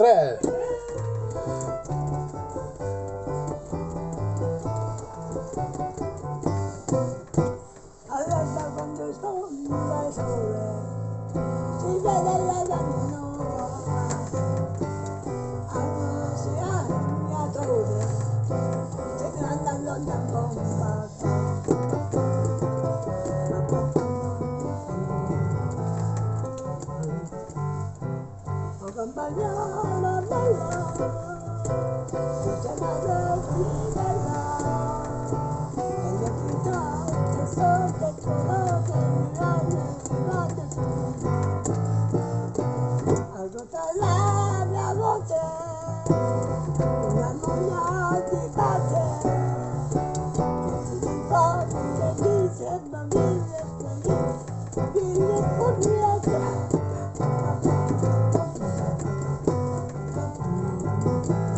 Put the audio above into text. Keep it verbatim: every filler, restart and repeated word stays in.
tre. Allora quando sto il sole si vede la donna annunciatore se ne andando da bomba o campagnana bella c'è la bella e le vita che sotto il colore grande grande al la mia voce una moglie ti batte si ricorda che dice bambine bambine bambine